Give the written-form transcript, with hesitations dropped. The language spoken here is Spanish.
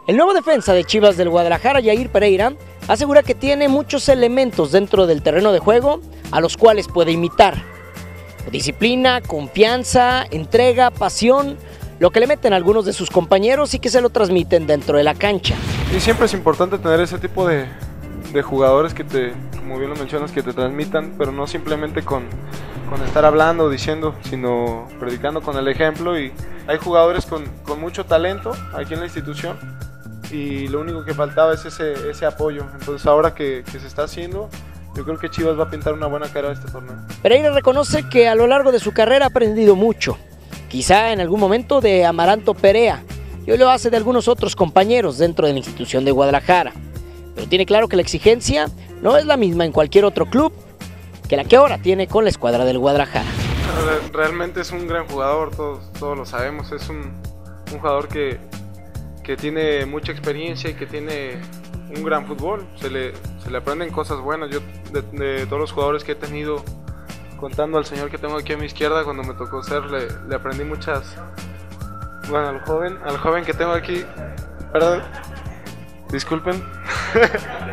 El nuevo defensa de Chivas del Guadalajara, Jair Pereira, asegura que tiene muchos elementos dentro del terreno de juego a los cuales puede imitar. Disciplina, confianza, entrega, pasión, lo que le meten algunos de sus compañeros y que se lo transmiten dentro de la cancha. Y siempre es importante tener ese tipo de jugadores que como bien lo mencionas, que te transmitan, pero no simplemente con estar hablando o diciendo, sino predicando con el ejemplo. Y hay jugadores con mucho talento aquí en la institución y lo único que faltaba es ese apoyo. Entonces ahora que se está haciendo, yo creo que Chivas va a pintar una buena cara a este torneo. Pereira reconoce que a lo largo de su carrera ha aprendido mucho, quizá en algún momento de Amaranto Perea, y hoy lo hace de algunos otros compañeros dentro de la institución de Guadalajara. Pero tiene claro que la exigencia no es la misma en cualquier otro club que la que ahora tiene con la escuadra del Guadalajara. Realmente es un gran jugador, todos lo sabemos, es un jugador que tiene mucha experiencia y que tiene un gran fútbol, se le aprenden cosas buenas. Yo de todos los jugadores que he tenido, contando al señor que tengo aquí a mi izquierda, cuando me tocó ser, le aprendí muchas. Bueno, al joven que tengo aquí, perdón, disculpen.